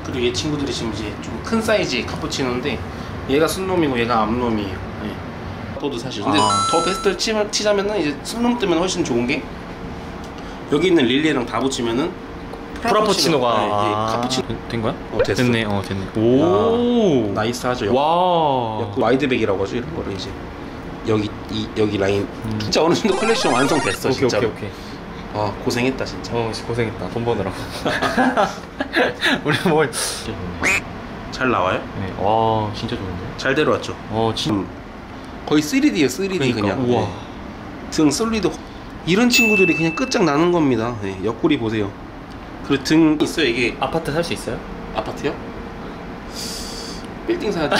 그리고 얘 친구들이 지금 이제 좀 큰 사이즈의 카푸치노인데 얘가 순놈이고 얘가 암놈이에요. 네. 또도 사실 근데 더 베스트를 치자면은 이제 순놈 뜨면 훨씬 좋은 게 여기 있는 릴리랑 다 붙이면은 프라푸치노가 네, 카푸치노 된 거야? 됐어. 됐네. 됐네. 오, 나이스 하죠. 와, 와이드백이라고 하죠 이런 거를 이제 여기 라인 진짜 어느 정도 컬렉션 완성됐어. 진짜. 오케이. 아 고생했다 진짜. 고생했다. 돈 버느라고. 우리 뭘? 잘 나와요? 네. 와, 진짜 좋은데. 잘 데려왔죠. 진짜. 거의 3D예요. 3D 그러니까, 그냥. 우와. 네. 등 솔리드 이런 친구들이 그냥 끝장나는 겁니다. 네, 옆구리 보세요. 그리고 등 있어요. 이게 아파트 살 수 있어요? 아파트요? 빌딩 사야지.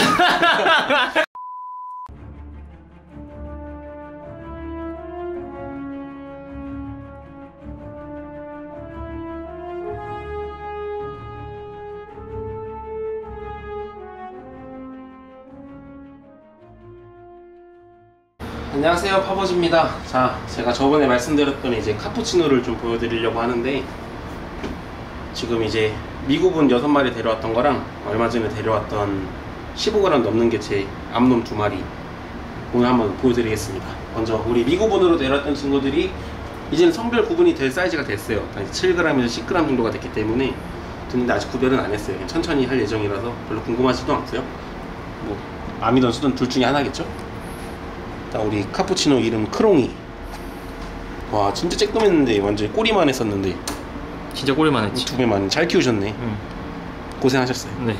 안녕하세요, 파버즈입니다. 자, 제가 저번에 말씀드렸던 이제 카푸치노를 좀 보여드리려고 하는데 지금 이제 미국은 6마리 데려왔던 거랑 얼마 전에 데려왔던 15g 넘는 게 제 암놈 2마리 오늘 한번 보여드리겠습니다. 먼저 우리 미국분으로 데려왔던 친구들이 이제는 성별 구분이 될 사이즈가 됐어요. 7g에서 10g 정도가 됐기 때문에 근데 아직 구별은 안 했어요. 그냥 천천히 할 예정이라서 별로 궁금하지도 않고요. 뭐 암이든 수든 둘 중에 하나겠죠? 우리 카푸치노 이름 크롱이. 와 진짜 쬐끔했는데 완전 꼬리만 했었는데 진짜 꼬리만 했지. 2배만 잘 키우셨네. 고생하셨어요. 네.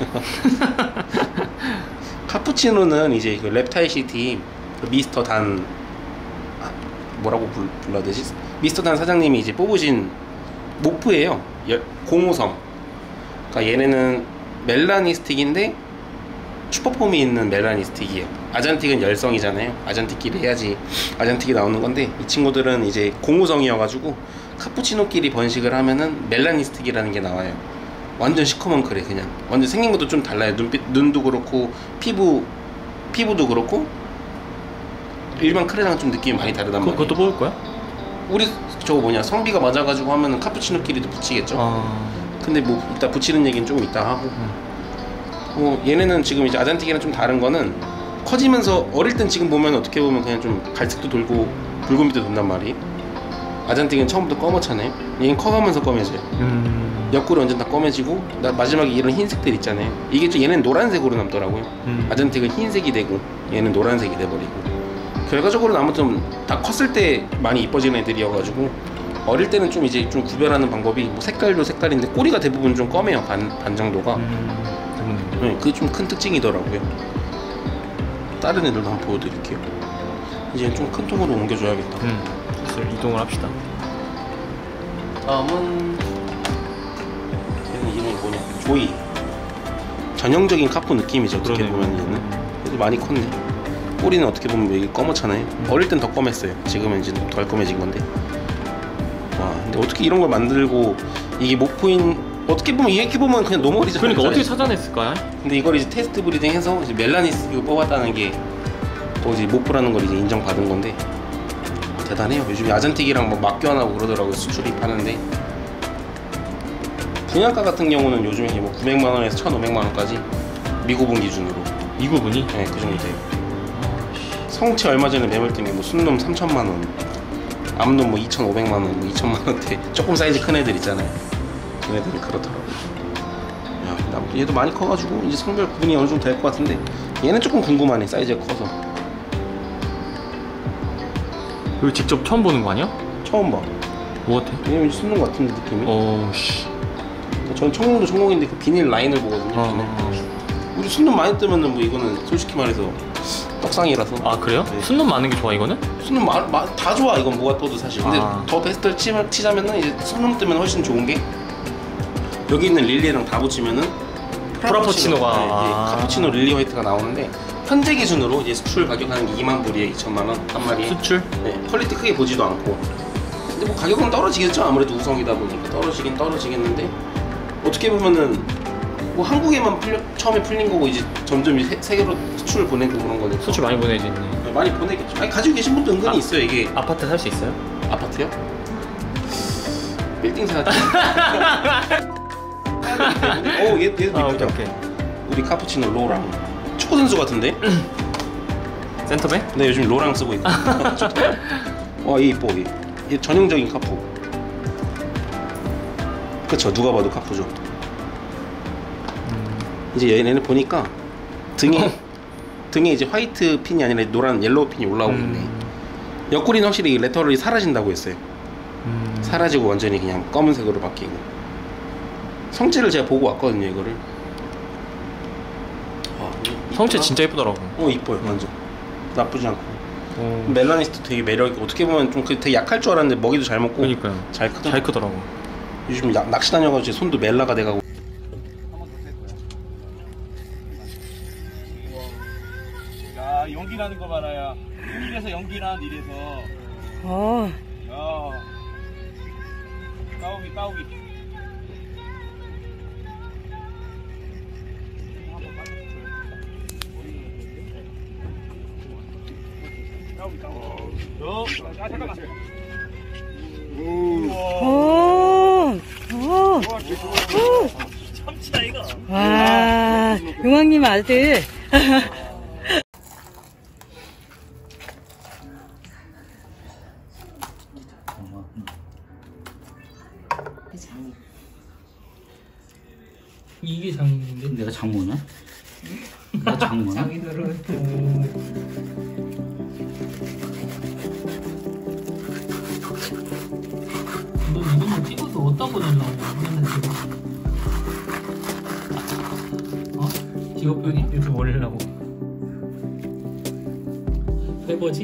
카푸치노는 이제 그 랩타일시티 미스터 단 뭐라고 불러야 되지? 미스터 단 사장님이 이제 뽑으신 모프예요. 공호성. 그러니까 얘네는 멜라니스틱인데 슈퍼폼이 있는 멜라니스틱이에요. 아잔틱은 열성이잖아요. 아잔틱끼리 해야지 아잔틱이 나오는 건데 이 친구들은 이제 공호성이어가지고 카푸치노끼리 번식을 하면은 멜라니스틱이라는 게 나와요. 완전 시커먼 그래. 그냥 완전 생긴 것도 좀 달라요. 눈도 그렇고 피부도 그렇고 일반 크레랑 좀 느낌이 많이 다르단 말이에요. 그것도 뽑을 거야? 우리 저거 뭐냐 성비가 맞아가지고 하면은 카푸치노끼리도 붙이겠죠. 근데 뭐 이따 붙이는 얘기는 조금 이따 하고 얘네는 지금 이제 아잔틱이랑 좀 다른 거는 커지면서 어릴 땐 지금 보면 어떻게 보면 그냥 좀 갈색도 돌고 붉은빛도 돈단 말이에요. 아잔틱은 처음부터 검었잖아요. 얘는 커가면서 검해져요. 옆구리 완전 다 검해지고 마지막에 이런 흰색들 있잖아요. 이게 좀 얘는 노란색으로 남더라고요. 아잔틱은 흰색이 되고 얘는 노란색이 돼버리고 결과적으로는 아무튼 다 컸을 때 많이 이뻐지는 애들이어가지고 어릴 때는 좀 이제 좀 구별하는 방법이 뭐 색깔도 색깔인데 꼬리가 대부분 좀 검해요. 반 정도가. 네, 그게 좀 큰 특징이더라고요. 다른 애들도 한번 보여드릴게요. 이제 좀 큰 통으로 옮겨줘야겠다. 이동을 합시다. 다음은 얘는 이름이 뭐냐? 조이. 전형적인 카푸 느낌이죠. 어떻게 보면 얘는. 얘도 많이 컸네. 꼬리는 어떻게 보면 여기 검었잖아요. 어릴 땐 더 검했어요. 지금은 이제 덜 검해진 건데. 와, 근데 어떻게 이런 걸 만들고 이게 목포인 어떻게 보면 이렇게 보면 그냥 노멀이잖아요. 그러니까 어떻게 찾아냈을까요? 근데 이걸 이제 테스트 브리딩해서 이제 멜라니스틱을 뽑았다는 게 또 이제 모프라는 걸 이제 인정받은 건데 대단해요. 요즘에 아잔틱이랑 뭐 맞교환하고 그러더라고요. 수출입하는데 분양가 같은 경우는 요즘에 뭐 900만 원에서 1,500만 원까지 미국분 기준으로. 미국분이? 네, 그 정도 돼요. 성체 얼마 전에 매물 때문에 뭐 순놈 3,000만 원, 암놈 뭐 2,500만 원, 뭐 2,000만 원대 조금 사이즈 큰 애들 있잖아요. 그 애들은 그렇더라고요. 야, 얘도 많이 커가지고 이제 성별 구분이 어느 정도 될 것 같은데 얘는 조금 궁금하네. 사이즈가 커서. 이거 직접 처음 보는 거 아니야? 처음 봐. 뭐 같아? 얘는 순놈 같은데 느낌이. 전 청룡도 청룡인데 그 비닐 라인을 보거든요. 우리 순놈 많이 뜨면은 뭐 이거는 솔직히 말해서 떡상이라서. 아 그래요? 네. 순놈 많은 게 좋아 이거는? 순놈 다 좋아. 이건 뭐가 떠도 사실. 근데 더 베스트를 치자면은 이제 순놈 뜨면 훨씬 좋은 게 여기 있는 릴리랑 다 붙이면은 프라푸치노가 네, 카푸치노 릴리 화이트가 나오는데 현재 기준으로 이제 수출 가격 한 2만 불이에요. 2천만 원 한 마리에. 수출? 네, 퀄리티 크게 보지도 않고. 근데 뭐 가격은 떨어지겠죠. 아무래도 우성이다 보니까 떨어지긴 떨어지겠는데 어떻게 보면은 뭐 한국에만 처음에 풀린 거고 이제 점점 세계로 수출을 보내고 그런 거니까. 수출 많이 보내지. 네, 많이 보내겠죠. 아니 가지고 계신 분도 은근히 있어요. 이게 아파트 살 수 있어요? 아파트요? 빌딩 사야지. 얘도 이쁘다. 오케이. 우리 카푸치노 로랑 축구 선수 같은데? 센터백? 네, 요즘 로랑 쓰고 있고. 와, 얘 이뻐. 얘 전형적인 카푸. 그쵸, 누가 봐도 카푸죠. 이제 얘네를 보니까 등에 이제 화이트 핀이 아니라 노란 옐로우 핀이 올라오고 있네. 옆구리는 확실히 레터럴이 사라진다고 했어요. 사라지고 완전히 그냥 검은색으로 바뀌고. 성체를 제가 보고 왔거든요, 이거를. 성체 진짜 예쁘더라고. 이뻐요, 완전. 나쁘지 않고. 멜라니스트 되게 매력있고, 어떻게 보면 좀 되게 약할 줄 알았는데 먹이도 잘 먹고. 그러니까요. 잘 크더라고. 요즘 낚시 다녀가지고 제 손도 멜라가 돼가고. 야, 연기 나는 거 봐라야. 이래서 연기 나는 이래서. 야. 따오기. 잠깐만. 참치다 이거. 와, 용왕님 아들. 이게 장인인데? 내가 장모냐? 내가 장모냐? 장인으로. 너 이거만 찍어서 어디다 보내려고 맨날 찍어? 직업병이? 유튜브 올리려고. 해보지?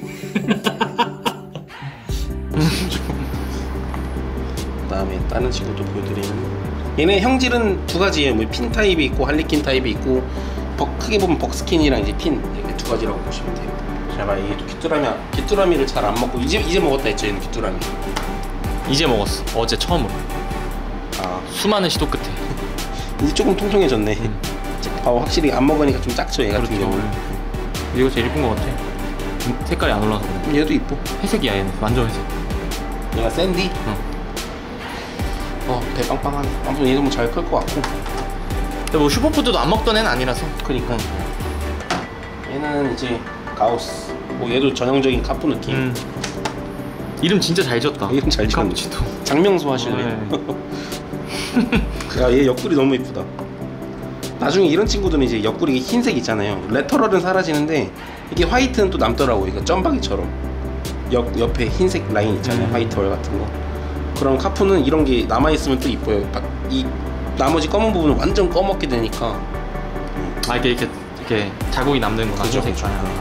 그다음에 다른 친구도 보여드리면 얘네 형질은 두 가지예요. 뭐 핀 타입이 있고 할리퀸 타입이 있고 크게 보면 벅스킨이랑 이제 핀 이렇게 두 가지라고 보시면 돼요. 제가 이게 또 귀뚜라미를 잘 안 먹고 이제 먹었다 했죠, 얘는 귀뚜라미. 이제 먹었어. 어제 처음으로. 수많은 시도 끝에. 이제 조금 통통해졌네. 확실히 안 먹으니까 좀 작죠, 얘 같은 경우는. 이거 제일 이쁜 것 같아. 색깔이 안 올라서 그래. 얘도 이뻐. 회색이야 얘는. 완전 회색. 얘가 샌디? 배 빵빵하네. 아무튼 얘도 뭐 잘 클 것 같고. 근데 뭐 슈퍼푸드도 안 먹던 애는 아니라서. 그니까 얘는 이제 가우스. 뭐 얘도 전형적인 카푸 느낌. 이름 진짜 잘 지었다. 이름 잘 지었네. 장명수 하실래? 야, 얘 옆구리 너무 이쁘다. 나중에 이런 친구들은 이제 옆구리 흰색 있잖아요. 레터럴은 사라지는데 이게 화이트는 또 남더라고. 이거 점박이처럼 옆에 흰색 라인 있잖아요. 화이트 월 같은 거. 그럼 카푸는 이런 게 남아있으면 또 이뻐요. 이 나머지 검은 부분은 완전 꺼먹게 되니까. 이렇게 자국이 남는 거. 그죠.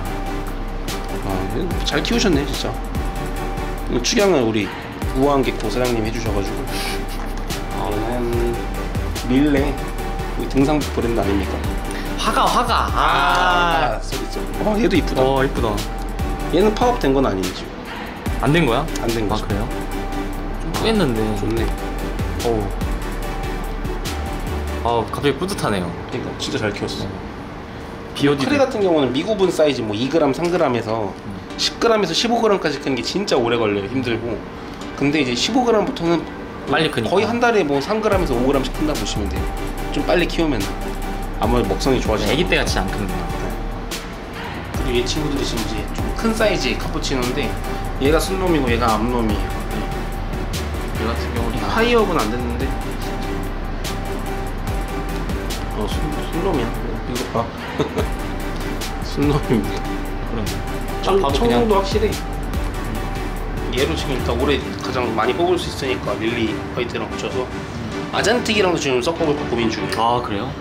잘 키우셨네 진짜. 축양은 우리 우아한개코 사장님 해주셔가지고. 얘는 릴레 등산 브랜드 아닙니까? 화가. 소리죠. 얘도 이쁘다. 이쁘다. 얘는 파업 된 건 아니지. 안 된 거야? 안 된 거죠. 그래요? 좀 뿌였는데. 좋네. 갑자기 뿌듯하네요. 그러니까 진짜 잘 키웠어. 비오디. 크레 같은 경우는 미구분 사이즈 뭐 2g, 3g에서 10g에서 15g까지 크는 게 진짜 오래 걸려요. 힘들고. 근데 이제 15g부터는 빨리 크니까. 거의 한 달에 뭐 3g에서 5g씩 큰다 보시면 돼요. 좀 빨리 키우면 아무래도 먹성이 좋아지죠. 애기 때 같이 안 크는구나. 그리고 얘 친구들이 지금 이제 좀 큰 사이즈의 카푸치노인데 얘가 순놈이고 얘가 암놈이에요. 얘 같은 경우는 파이어업은 안 됐는데 순놈이야. 이거 봐. 순놈입니다. 그럼 청룡도 확실해. 얘로 지금 일단 올해 가장 많이 뽑을 수 있으니까 릴리 화이트랑 붙여서 아잔틱이랑도 지금 섞어볼까 고민 중이에요. 그래요?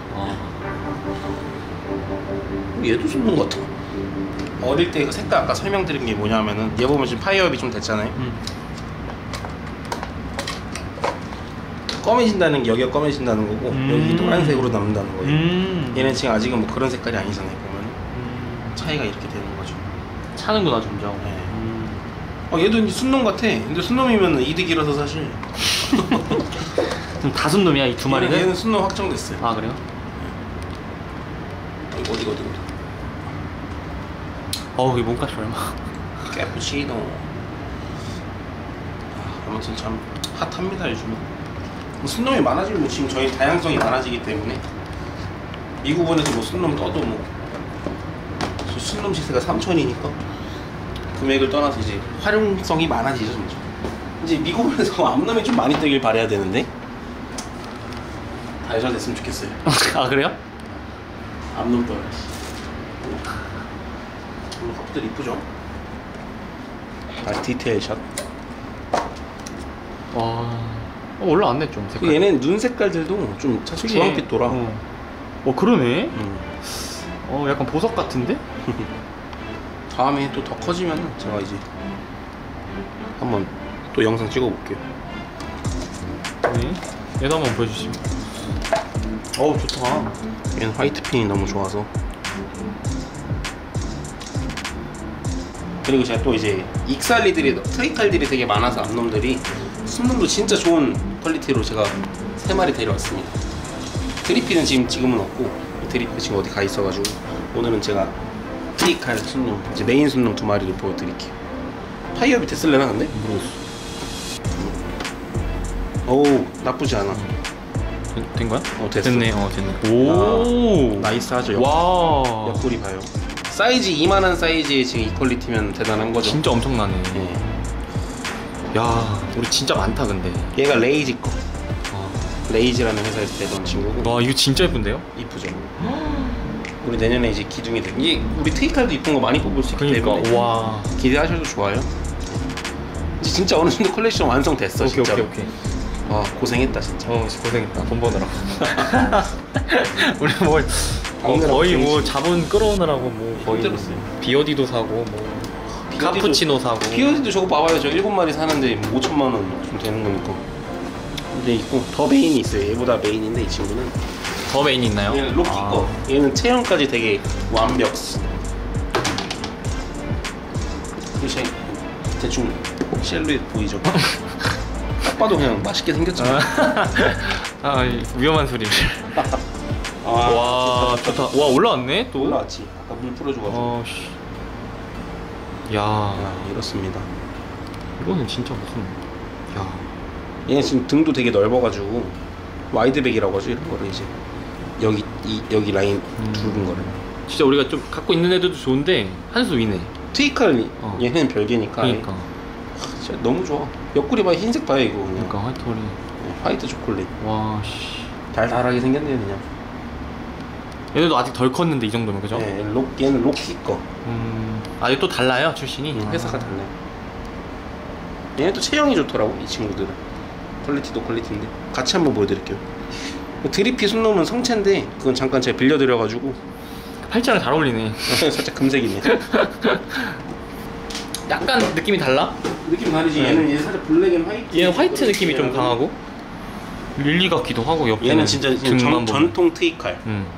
얘도 순놈 같아. 어릴 때 그 색깔 아까 설명드린 게 뭐냐면은 얘 보면 지금 파이어업이 좀 됐잖아요. 검해진다는 게 여기가 검해진다는 거고 여기 노란색으로 남는다는 거예요. 얘는 지금 아직은 뭐 그런 색깔이 아니잖아요. 보면 차이가 이렇게 되는 거죠. 차는구나 점점. 얘도 이제 순놈 같아. 근데 순놈이면 이득이라서 사실. 그럼 다 순놈이야 이 두 마리는? 얘는 순놈 확정됐어요. 그래요? 어디 이게 몸값이 얼마? 캐푸치노. 아무튼 참 핫합니다 요즘은. 순놈이 많아지면 뭐 지금 저희 다양성이 많아지기 때문에 미국원에서 뭐 순놈 떠도 뭐 순놈 시세가 3,000이니까 금액을 떠나서 이제 활용성이 많아지죠. 이제 미국원에서 암놈이 좀 많이 뜨길 바라야 되는데 다이저 됐으면 좋겠어요. 아 그래요? 암놈 떠요. 오늘 커피들 이쁘죠? 아 디테일 샷. 와 올라왔네 좀 색깔. 얘는 눈 색깔들도 좀 사실 주황빛 돌아. 그러네. 약간 보석 같은데? 다음에 또 더 커지면 제가 이제 한번 또 영상 찍어볼게요. 네. 얘도 한번 보여주시면. 어우 좋다. 얘는 화이트 핀이 너무 좋아서. 그리고 제가 또 이제 익살리들이 트리칼들이 되게 많아서 암놈들이 순놈도 진짜 좋은 퀄리티로 제가 3마리 데려왔습니다. 드리피는 지금은 없고 드리피 지금 어디 가 있어가지고 오늘은 제가 트리칼 순놈 이제 메인 순놈 2마리를 보여드릴게요. 타이어 밑에 쓸래나 근데? 오 나쁘지 않아. 된 거야? 됐어. 됐네. 됐네. 오 나이스하죠. 와 옆구리 봐요. 사이즈 이만한 사이즈의 지금 이 퀄리티면 대단한 거죠. 진짜 엄청나네. 예. 야 우리 진짜 많다 근데. 얘가 레이지 거. 레이지라는 회사에서 내던 친구고. 와 이거 진짜 예쁜데요? 이쁘죠. 우리 내년에 이제 기둥이 돼. 이게 우리 트위칼도 이쁜 거 많이 뽑을 수 있기 때문에 그러니까 와 기대하셔도 좋아요. 이제 진짜 어느 정도 컬렉션 완성됐어. 오케이 진짜. 오케이. 와 고생했다 진짜. 고생했다. 돈 버느라. 우리 뭐 방금 거의 게임 뭐 자본 끌어오느라고 뭐 거의 힘들었어요. 비어디도 사고 뭐 카푸치노 사고. POD도 저거 봐봐요. 저 7마리 사는데 5천만 원 좀 되는 거니까. 근데 있고 더 메인이 있어요. 얘보다 메인인데 이 친구는 더 메인 있나요? 얘는 로키 거. 얘는 체형까지 되게 완벽. 이제 대충 실루엣 보이죠? 딱 봐도 그냥 맛있게 생겼죠. 위험한 소리를. 와 좋다. 와 올라왔네 또. 올라왔지. 아까 물 풀어줘가지고. 야 이렇습니다. 이거는 진짜 무슨. 야 얘는 지금 등도 되게 넓어가지고 와이드백이라고 하죠. 이런 거를 이제 여기 라인 두른 거를. 진짜 우리가 좀 갖고 있는 애들도 좋은데 한 수 위네. 트위칼 얘는 별개니까. 그러니까. 진짜 너무 좋아. 옆구리 봐 흰색 봐요 이거. 그냥. 그러니까 화이트 허리. 화이트 초콜릿. 와 씨. 달달하게 생겼네요 그냥. 얘네도 아직 덜 컸는데 이 정도면 그죠? 네, 얘는 로키 거. 아직 또 달라요 출신이. 회사가 달라요. 얘네 또 체형이 좋더라고 이 친구들은. 퀄리티도 퀄리티인데 같이 한번 보여드릴게요. 드리피 순놈은 성체인데 그건 잠깐 제가 빌려드려가지고 팔자랑 잘 어울리네. 살짝 금색이네. 약간 느낌이 달라? 느낌 다르지. 얘는 살짝 블랙 앤 화이트. 얘는 화이트 느낌이 좀 강하고 릴리 같기도 하고 옆에 얘는 진짜 전통 트위칼.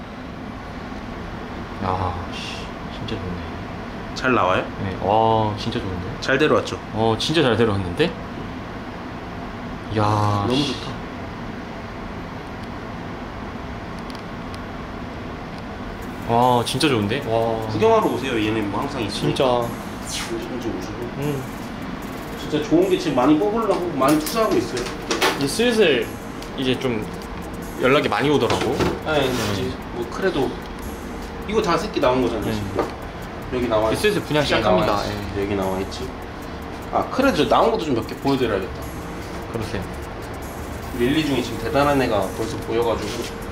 야 진짜 좋네. 잘 나와요? 네. 와 진짜 좋은데. 잘 데려왔죠. 진짜 잘 데려왔는데. 야 너무 좋다. 와 진짜 좋은데. 와 구경하러 오세요. 얘는 뭐 항상 있으니까. 진짜. 오시고. 진짜 좋은 게 지금 많이 뽑으려고 많이 투자하고 있어요. 이제 슬슬 이제 좀 연락이 많이 오더라고. 이제 뭐 그래도 이거 다 새끼 나온 거잖아요. 지금. 여기 나와 있지. 슬슬 분양 시작합니다. 여기 나와 있지. 그래도 나온 것도 좀 몇 개 보여드려야겠다. 그러세요. 릴리 중에 지금 대단한 애가 벌써 보여가지고.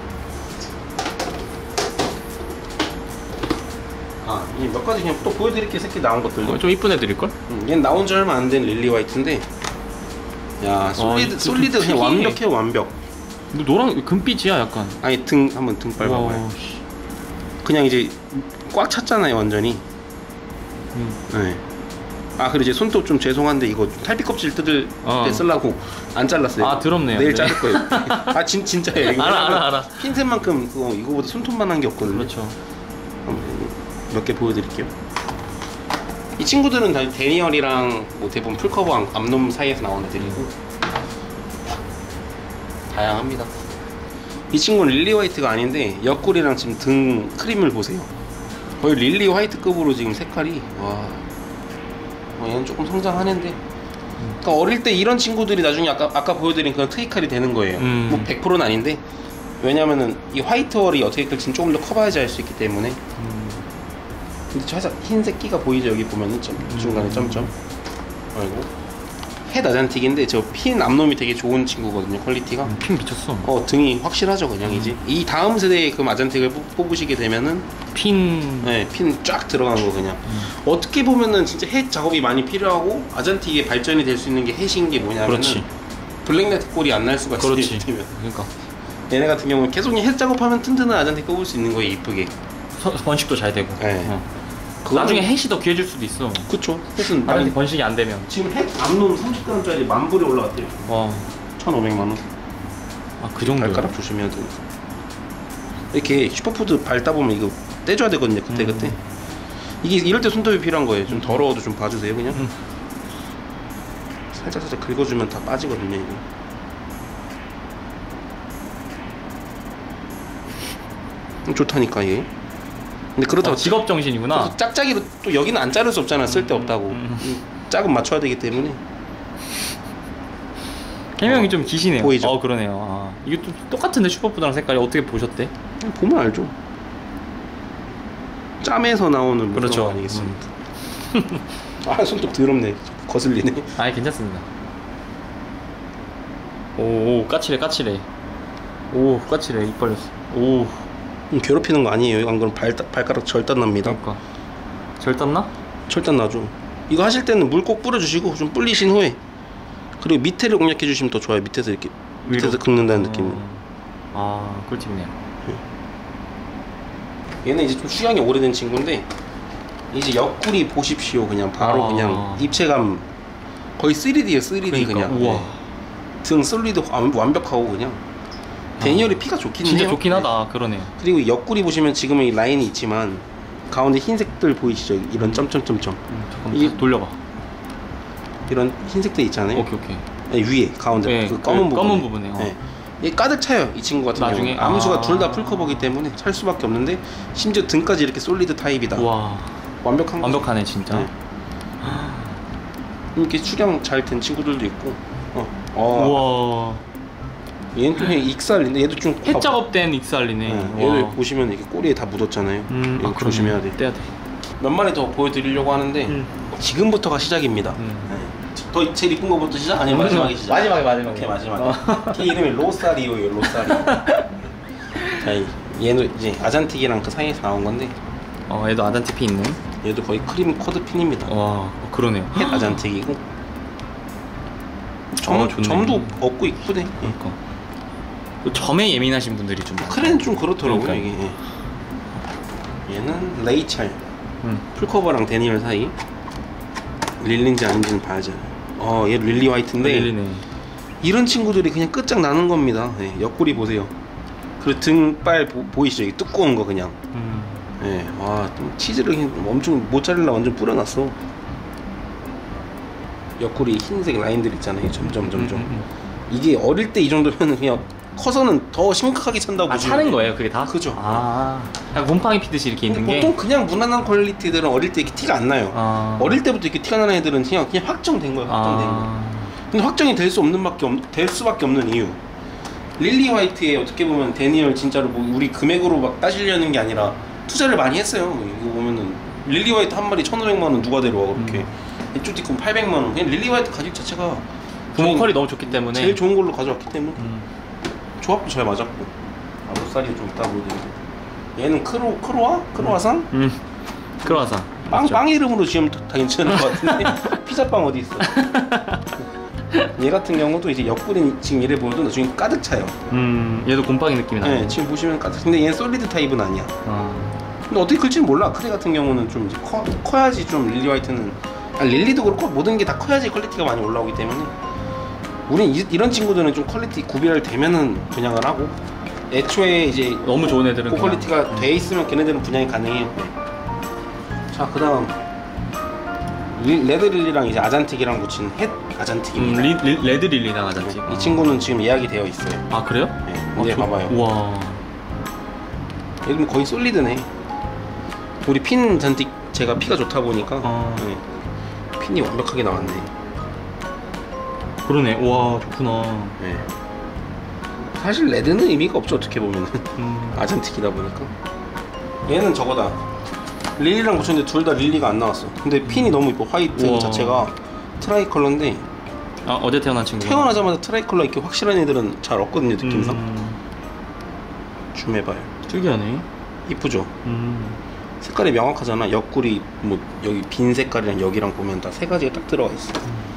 이게 몇 가지 그냥 또 보여드릴게. 새끼 나온 것들도. 좀 이쁜 애들일걸? 얘는 나온 지 얼마 안 된 릴리 화이트인데. 야 솔리드 그냥 완벽해요. 완벽. 뭐 노랑 금빛이야 약간. 아니 등 한번 등 밟아봐요. 그냥 이제 꽉 찼잖아요 완전히. 네. 그리고 이제 손톱 좀 죄송한데 이거 탈피 껍질 뜯을 때 쓰려고 안 잘랐어요. 더럽네요. 내일 자를 거예요. 진짜예요. 알아. 핀셋만큼 이거보다 손톱만한 게 없거든요. 그렇죠. 몇 개 보여드릴게요. 이 친구들은 다 데니얼이랑 뭐 대부분 풀커버 암놈 사이에서 나온 애들이고 다양합니다. 이 친구는 릴리 화이트가 아닌데 옆구리랑 지금 등 크림을 보세요. 거의 릴리 화이트급으로 지금 색깔이. 와 얘는 조금 성장한 애인데 그러니까 어릴 때 이런 친구들이 나중에 아까 보여드린 그런 트위칼이 되는 거예요. 뭐 100%는 아닌데 왜냐면은 이 화이트월이 어떻게 끌지는 조금 더 커봐야지 알 수 있기 때문에. 근데 저 흰색 끼가 보이죠? 여기 보면은 중간에 점점. 아이고. 햇 아잔틱인데 저 핀 앞놈이 되게 좋은 친구거든요. 퀄리티가. 핀 미쳤어. 등이 확실하죠, 그냥 이제. 이 다음 세대의 그 아잔틱을 뽑으시게 되면은 핀. 네, 핀 쫙 들어간 거 그냥. 어떻게 보면은 진짜 햇 작업이 많이 필요하고 아잔틱의 발전이 될 수 있는 게 햇인 게 뭐냐면은 그렇지. 블랙라이트 꼴이 안 날 수가 있어요. 그렇지. 그러니까 얘네 같은 경우는 계속 햇 작업하면 튼튼한 아잔틱 뽑을 수 있는 거예요, 이쁘게. 번식도 잘 되고. 네. 나중에 햇이 더 귀해질 수도 있어. 그쵸. 햇은 아니 번식이 안 되면. 지금 햇 앞놈 30g짜리 10,000불에 올라갔대요. 와. 1,500만 원. 아 그 정도. 발가락 조심해야 돼. 이렇게 슈퍼푸드 밟다 보면 이거 떼줘야 되거든요. 그때. 이게 이럴 때 손톱이 필요한 거예요. 좀 더러워도 좀 봐주세요, 그냥. 살짝 긁어주면 다 빠지거든요, 이거. 좋다니까 얘. 근데 그렇다고 직업 정신이구나. 짝짝이로 또 여기는 안 자를 수 없잖아. 쓸데없다고. 짝은 맞춰야 되기 때문에. 개명이 좀 기시네요. 보이죠? 그러네요. 아, 이게 또 똑같은데 슈퍼푸드랑 색깔이 어떻게 보셨대? 보면 알죠. 짬에서 나오는 그렇죠. 물건 아니겠습니까? 아, 손톱 더럽네. 거슬리네. 아니 괜찮습니다. 오 까칠해. 오 까칠해. 입 벌렸어. 오. 괴롭히는 거 아니에요. 안 그러면 발가락 절단 납니다. 그러니까. 절단나? 절단 나죠. 이거 하실 때는 물 꼭 뿌려주시고 좀 불리신 후에 그리고 밑에를 공략해 주시면 더 좋아요. 밑에서 이렇게 밑에서 긁는다는 느낌으로. 아 꿀팁이네요. 얘는 이제 좀 수량이 오래된 친구인데 이제 옆구리 보십시오. 그냥 바로 그냥 입체감 거의 3D예요. 3D 그러니까. 그냥. 우와. 네. 등 솔리드 완벽하고 그냥. 데니얼이 피가 좋긴 해요. 진짜 좋긴 하다. 그러네요. 그리고 옆구리 보시면 지금은 이 라인이 있지만 가운데 흰색들 보이시죠? 이런 점점점점. 잠깐만 이게 돌려봐. 이런 흰색들 있잖아요. 오케이. 네, 위에 가운데 네, 그 검은 부분. 검은 부분에. 네. 이게 가득 차요. 이 친구 같은 나중에? 경우는 암수가 둘 다 풀커버기 때문에 찰 수밖에 없는데 심지어 등까지 이렇게 솔리드 타입이다. 와. 완벽한 거죠. 완벽하네 진짜. 네. 이렇게 수량 잘 된 친구들도 있고. 우와. 얘는 좀 익살인데 얘도 좀 햇 작업된 익살리네. 네, 얘도 보시면 이렇게 꼬리에 다 묻었잖아요. 이거 조심해야 돼. 떼야 돼. 몇 마리 더 보여드리려고 하는데 지금부터가 시작입니다. 더 제일 이쁜 거부터 시작? 아니면 마지막에 시작? 마지막에. 오케이, 마지막에. 걔 이름이 로사리오예요. 로사리오. 자, 얘는 이제 아잔틱이랑 그 사이에서 나온 건데 얘도 아잔티피 있네. 얘도 거의 크림 코드 핀입니다. 와 그러네요. 햇 아잔틱이고 좋네. 점도 없고 이쁘네. 그러니까. 또 점에 예민하신 분들이 좀 많아요. 크레는 좀 그렇더라고요. 그러니까요. 이게. 얘는 레이첼. 풀커버랑 데니얼 사이. 릴리인지 아닌지는 봐야죠. 얘 릴리 화이트인데 릴리네. 이런 친구들이 그냥 끝장 나는 겁니다. 네, 옆구리 보세요. 그리고 등빨 보이시죠? 이게 두꺼운 거 그냥. 네, 와, 치즈를 엄청 모짜렐라 완전 뿌려놨어. 옆구리 흰색 라인들 있잖아요. 점점. 이게 어릴 때 이 정도면 그냥 커서는 더 심각하게 찬다고 보시면 차는 돼요. 거예요 그게 다? 그죠. 약간 곰팡이 피듯이 이렇게 있는 게. 보통 그냥 무난한 퀄리티들은 어릴 때 이렇게 티가 안 나요. 어릴 때부터 이렇게 티가 나는 애들은 그냥 확정된 거예요. 확정된 거. 근데 확정이 될 수밖에 없는 이유. 릴리 화이트에 어떻게 보면 데니얼 진짜로 뭐 우리 금액으로 막 따지려는 게 아니라 투자를 많이 했어요. 이거 보면은 릴리 화이트 한 마리 1,500만 원 누가 데려와 그렇게. 이쪽도 800만 원. 그냥 릴리 화이트 가격 자체가 부모 퀄이 너무 좋기 때문에 제일 좋은 걸로 가져왔기 때문에 조합도 잘 맞았고. 아웃살이 좀 있다 보이던데. 얘는 크로와상? 크로와상. 빵 이름으로 지으면 다 괜찮을 것 같은데 피자빵 어디 있어? 얘 같은 경우도 이제 옆구리 지금 이래 보여도 나중에 가득 차요. 얘도 곰팡이 느낌이 나요. 네, 지금 보시면 가득. 근데 얘는 솔리드 타입은 아니야. 근데 어떻게 클지는 몰라. 크레 같은 경우는 좀 이제 커야지 좀 릴리 화이트는. 릴리도 그렇고 모든 게 다 커야지 퀄리티가 많이 올라오기 때문에 우린 이런 친구들은 좀 퀄리티 구별되면은 분양을 하고 애초에 이제 너무 좋은 애들은 고퀄리티가 돼 있으면 걔네들은 분양이 가능해요. 자, 그다음 레드릴리랑 이제 아잔틱이랑 붙인 햇 아잔틱입니다. 레드릴리랑 아잔틱. 이 친구는 지금 예약이 되어 있어요. 아 그래요? 네, 이제 봐봐요. 우와. 얘는 거의 솔리드네. 우리 핀 잔틱 제가 피가 좋다 보니까 네, 핀이 완벽하게 나왔네. 그러네. 와 좋구나. 네. 사실 레드는 의미가 없죠 어떻게 보면은. 아잔틱이다 보니까. 얘는 저거다. 릴리랑 붙였는데 둘 다 릴리가 안 나왔어. 근데 핀이 너무 이뻐. 화이트 우와. 자체가 트라이 컬러인데 아 어제 태어난 친구. 태어나자마자 트라이 컬러 이렇게 확실한 애들은 잘 없거든요 느낌상. 줌 해봐요. 특이하네. 이쁘죠? 색깔이 명확하잖아. 옆구리 뭐 여기 빈 색깔이랑 여기랑 보면 다 세 가지가 딱 들어가 있어.